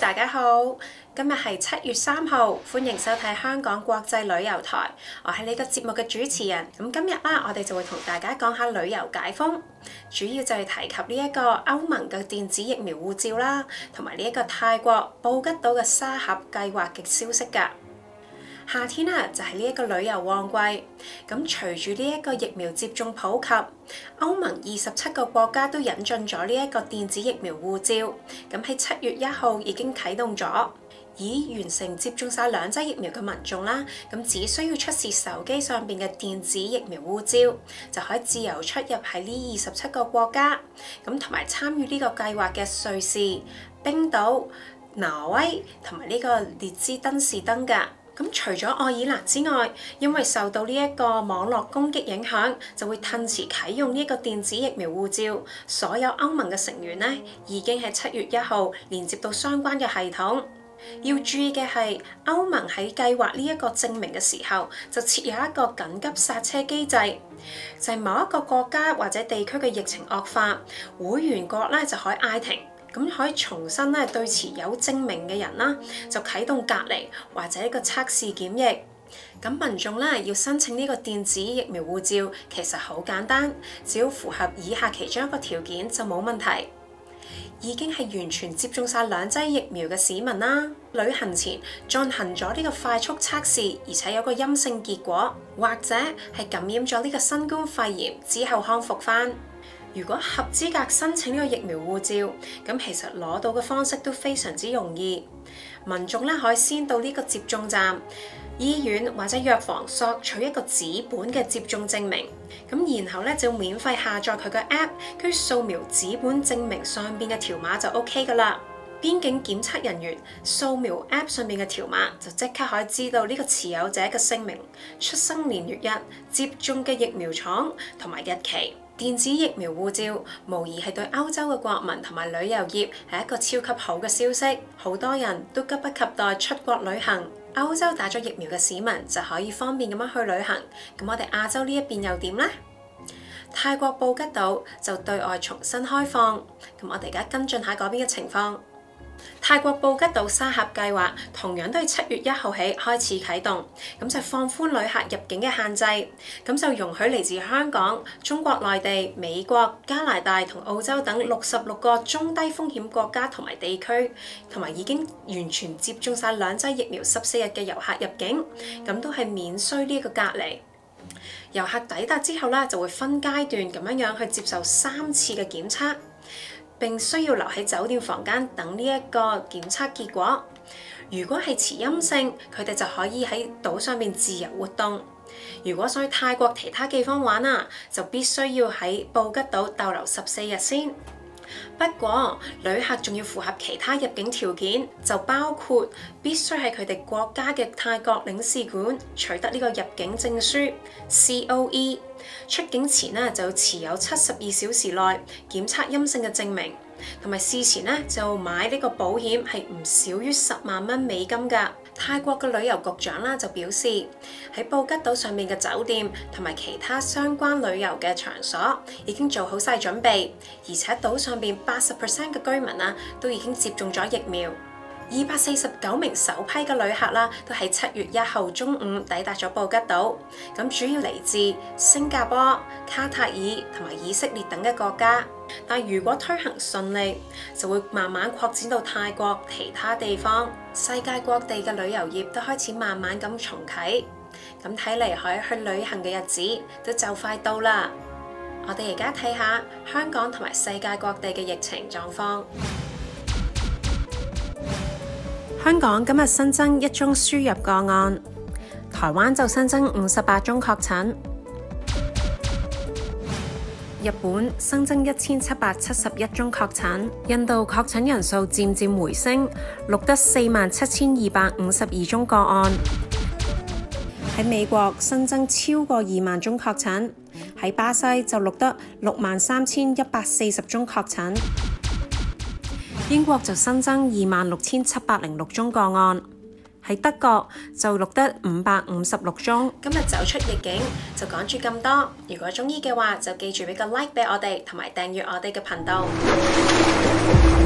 大家好，今日係7月3號，歡迎收睇香港國際旅遊台。我係呢個節目嘅主持人。咁今日啦，我哋就會同大家講下旅遊解封，主要就係提及呢一個歐盟嘅電子疫苗護照啦，同埋呢一個泰國布吉島嘅沙盒計劃嘅消息㗎。夏天啊，就係呢一個旅遊旺季。咁隨住呢一個疫苗接種普及，歐盟27個國家都引進咗呢一個電子疫苗護照。咁喺7月1號已經啟動咗，已完成接種晒2劑疫苗嘅民眾啦，咁只需要出示手機上邊嘅電子疫苗護照，就可以自由出入喺呢27個國家。咁同埋參與呢個計劃嘅瑞士、冰島、挪威同埋呢個列支敦士登㗎。咁除咗愛爾蘭之外，因為受到呢一個網絡攻擊影響，就會推遲啟用呢一個電子疫苗護照。所有歐盟嘅成員呢，已經喺7月1號連接到相關嘅系統。要注意嘅係，歐盟喺計劃呢一個證明嘅時候，就設有一個緊急剎車機制，就係某一個國家或者地區嘅疫情惡化，會員國咧就可以嗌停。咁可以重新咧對持有證明嘅人啦，就啟動隔離或者一個測試檢疫。咁民眾咧要申請呢個電子疫苗護照，其實好簡單，只要符合以下其中一個條件就冇問題。已經係完全接種晒2劑疫苗嘅市民啦，旅行前進行咗呢個快速測試，而且有個陰性結果，或者係感染咗呢個新冠肺炎之後康復返。如果合資格申請呢個疫苗護照，咁其實攞到嘅方式都非常之容易。民眾咧可以先到呢個接種站、醫院或者藥房索取一個紙本嘅接種證明，咁然後咧就免費下載佢嘅 app， 跟住掃描紙本證明上邊嘅條碼就 OK 噶啦。邊境檢測人員掃描 app 上面嘅條碼，就即刻可以知道呢個持有者嘅姓名、出生年月日、接種嘅疫苗廠同埋日期。電子疫苗護照無疑係對歐洲嘅國民同埋旅遊業係一個超級好嘅消息，好多人都急不及待出國旅行。歐洲打咗疫苗嘅市民就可以方便咁樣去旅行。咁我哋亞洲呢一邊又點呢？泰國布吉島就對外重新開放，咁我哋而家跟進下嗰邊嘅情況。泰國布吉島沙盒計劃同樣都係7月1號起開始啟動，咁就放寬旅客入境嘅限制，咁就容許嚟自香港、中國內地、美國、加拿大同澳洲等66個中低風險國家同埋地區，同埋已經完全接種晒2劑疫苗14日嘅遊客入境，咁都係免需呢個隔離。遊客抵達之後咧，就會分階段咁樣去接受3次嘅檢測。並需要留喺酒店房間等呢一個檢測結果。如果係持陰性，佢哋就可以喺島上面自由活動。如果想去泰國其他地方玩啊，就必須要喺布吉島逗留14日先。不過旅客仲要符合其他入境條件，就包括必須喺佢哋國家嘅泰國領事館取得呢個入境證書 COE， 出境前呢就要持有72小時內檢測陰性嘅證明，同埋事前呢就買呢個保險係唔少於10萬蚊美金㗎。泰國嘅旅遊局長啦就表示，喺布吉島上面嘅酒店同埋其他相關旅遊嘅場所已經做好晒準備，而且島上邊80% 嘅居民啊都已經接種咗疫苗。249名首批嘅旅客啦，都喺7月1號中午抵達咗布吉島，咁主要嚟自新加坡、卡塔爾同埋以色列等嘅國家。但如果推行順利，就會慢慢擴展到泰國其他地方。世界各地嘅旅遊業都開始慢慢咁重啟，咁睇嚟可以去旅行嘅日子都就快到啦。我哋而家睇下香港同埋世界各地嘅疫情狀況。香港今日新增1宗輸入個案，台灣就新增58宗確診。日本新增1771宗確診，印度確診人數漸漸回升，錄得47252宗個案。喺美國新增超過2萬宗確診，喺巴西就錄得63140宗確診。英國就新增26706宗個案。喺德國就錄得556宗。今日走出逆境就講住咁多。如果鍾意嘅話，就記住俾個 like 俾我哋，同埋訂閱我哋嘅頻道。